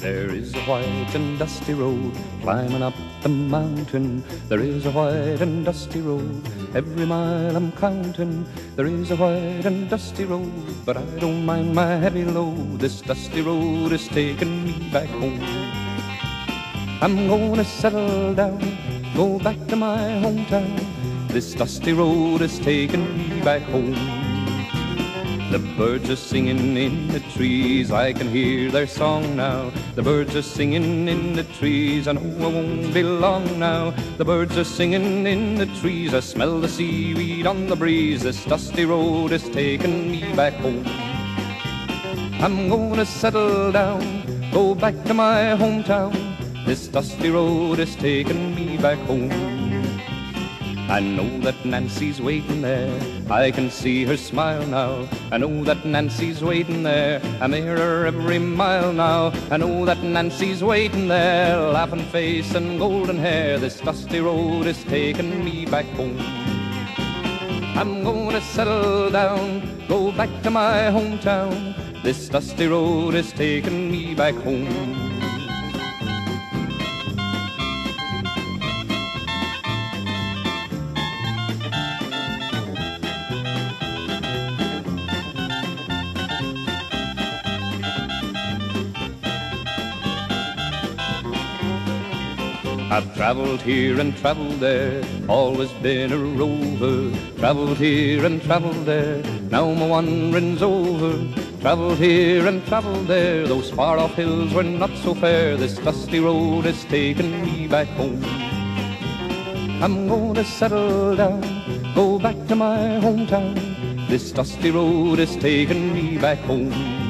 There is a white and dusty road climbing up the mountain. There is a white and dusty road every mile I'm counting. There is a white and dusty road, but I don't mind my heavy load. This dusty road is taking me back home. I'm gonna settle down, go back to my hometown. This dusty road is taking me back home. The birds are singing in the trees, I can hear their song now. The birds are singing in the trees, I know I won't be long now. The birds are singing in the trees, I smell the seaweed on the breeze. This dusty road is taking me back home. I'm gonna settle down, go back to my hometown. This dusty road is taking me back home. I know that Nancy's waiting there, I can see her smile now. I know that Nancy's waiting there, I'm near her every mile now. I know that Nancy's waiting there, laughing face and golden hair. This dusty road is taking me back home. I'm gonna settle down, go back to my hometown. This dusty road is taking me back home. I've traveled here and traveled there, always been a rover. Traveled here and traveled there, now my wandering's over. Traveled here and traveled there, those far off hills were not so fair. This dusty road is taking me back home. I'm gonna settle down, go back to my hometown. This dusty road is taking me back home.